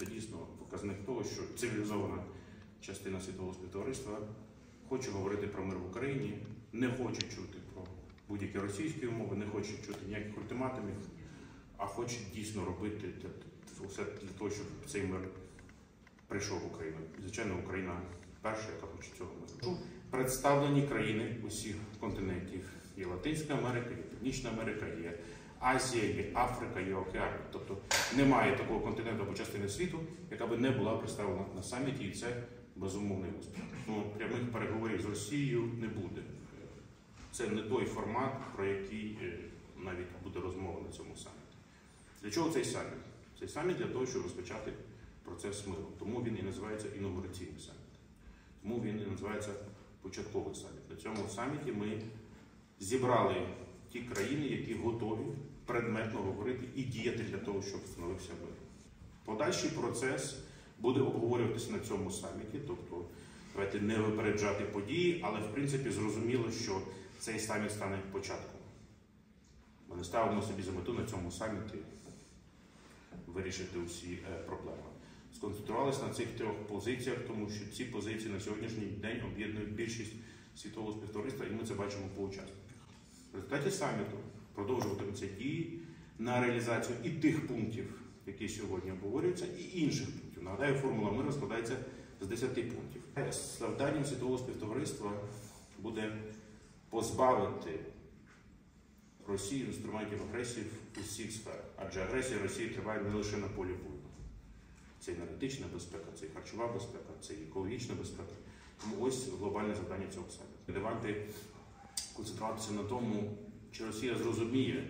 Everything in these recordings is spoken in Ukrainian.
це дійсно показник того, що цивілізована частина світового співтовариства хоче говорити про мир в Україні, не хоче чути про будь-які російські умови, не хоче чути ніяких ультиматумів, а хоче дійсно робити все для того, щоб цей мир прийшов в Україну. Звичайно, Україна перша, яка хоче цього миру. Представлені країни усіх континентів. Є Латинська Америка, є Північна Америка, є Азія, є Африка, є Океанія. Тобто немає такого континенту або частини світу, яка би не була представлена на саміті, і це безумовний успіх. Прямих переговорів з Росією не буде. Це не той формат, про який навіть буде розмова на цьому саміті. Для чого цей саміт? Цей саміт для того, щоб розпочати процес миру. Тому він і називається інаугураційний саміт. Тому він і називається початковий саміт. На цьому саміті ми зібрали ті країни, які готові предметно говорити і діяти для того, щоб встановився мир. Подальший процес буде обговорюватися на цьому саміті, тобто давайте не випереджати події, але в принципі зрозуміло, що цей саміт стане початком. Ми не ставимо собі за мету на цьому саміті вирішити усі проблеми. Сконцентрувалися на цих трьох позиціях, тому що ці позиції на сьогоднішній день об'єднують більшість світового співтовариства, і ми це бачимо по учасниках. В результаті саміту продовжуватимуться дії на реалізацію і тих пунктів, які сьогодні обговорюються, і інших пунктів. Нагадаю, формула миру складається з 10 пунктів. Завданням світового співтовариства буде позбавити Росію інструментів агресії в усіх сферах. Адже агресія Росії триває не лише на полі бою. Це енергетична безпека, це харчова безпека, це екологічна безпека. Тому ось глобальне завдання цього саміту. Давайте концентруватися на тому, чи Росія зрозуміє,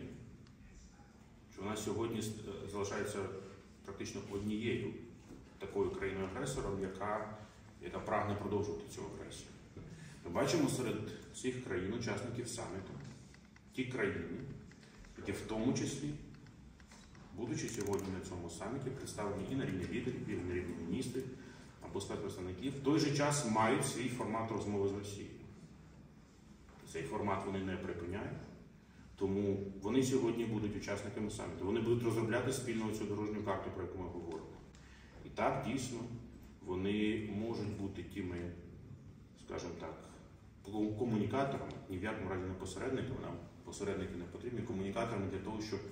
що вона сьогодні залишається практично однією такою країною-агресором, яка прагне продовжувати цю агресію. Ми бачимо серед цих країн-учасників саміту ті країни, які в тому числі, будучи сьогодні на цьому саміті, представлені і на рівні лідерів, і на рівні міністрів або спецпредставників, в той же час мають свій формат розмови з Росією. Цей формат вони не припиняють, тому вони сьогодні будуть учасниками саміту. Вони будуть розробляти спільно цю дорожню карту, про яку ми говоримо. І так, дійсно, вони можуть бути тими, скажімо так, комунікаторами, ні в якому разі не посередниками, нам посередники не потрібні, комунікаторами для того, щоб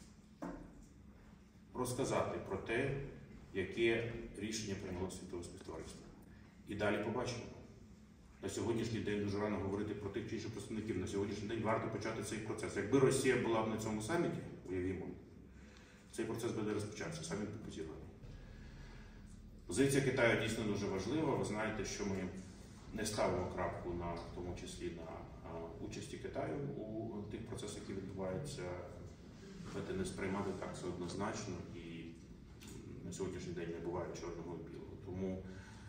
розказати про те, яке рішення прийняло світове співтовариство. І далі побачимо. На сьогоднішній день дуже рано говорити про тих чи інших представників. На сьогоднішній день варто почати цей процес. Якби Росія була б на цьому саміті, уявімо, цей процес би не розпочався, саміт би позірваний. Позиція Китаю дійсно дуже важлива. Ви знаєте, що ми не ставимо крапку в тому числі на участі Китаю у тих процесах, які відбуваються. Давайте не сприймати так це однозначно, і на сьогоднішній день не буває чорного і білого. Тому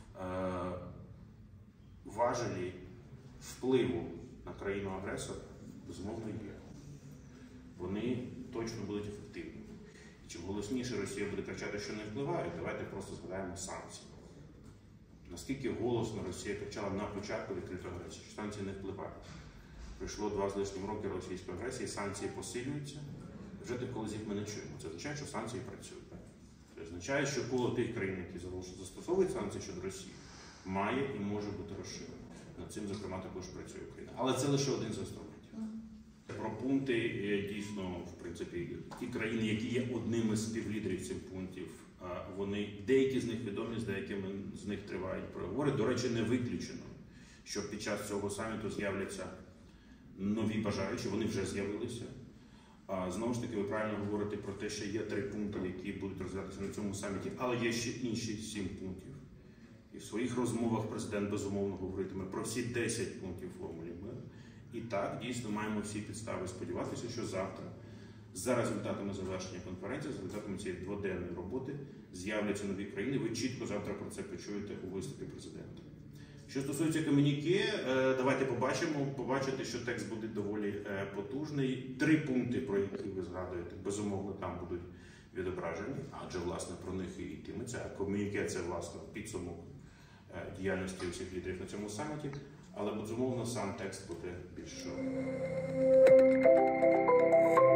важелі впливу на країну-агресора, безумовно, є. Вони точно будуть ефективними. І чим голосніше Росія буде кричати, що не впливають, давайте просто згадаємо санкції. Наскільки голосно Росія кричала на початку відкритої агресії, що санкції не впливають. Пройшло 2 з лишнім роки російської агресії, санкції посилюються. Вже коли з їх ми не чуємо. Це означає, що санкції працюють. Це означає, що коло тих країн, які застосовують санкції щодо Росії, має і може бути розширено. Над цим, зокрема, також працює Україна. Але це лише один з інструментів. Про пункти, дійсно, в принципі, ті країни, які є одними з співлідерів цих пунктів, деякі з них відомі, з деякими з них тривають переговори. До речі, не виключено, що під час цього саміту з'являться нові бажаючі, вони вже з'явилися. Знову ж таки, ви правильно говорите про те, що є 3 пункти, які будуть розглядатися на цьому саміті, але є ще інші 7 пунктів. І в своїх розмовах президент безумовно говоритиме про всі 10 пунктів формулі миру. І так, дійсно, маємо всі підстави сподіватися, що завтра, за результатами завершення конференції, за результатами цієї 2-денної роботи, з'являться нові країни. Ви чітко завтра про це почуєте у виступі президента. Що стосується комюніке, давайте побачите, що текст буде доволі потужний. 3 пункти, про які ви згадуєте, безумовно, там будуть відображені, адже, власне, про них і йтиметься. А комюніке – це, власне, підсумок діяльності усіх лідерів на цьому саміті, але, безумовно, сам текст буде більш широкий.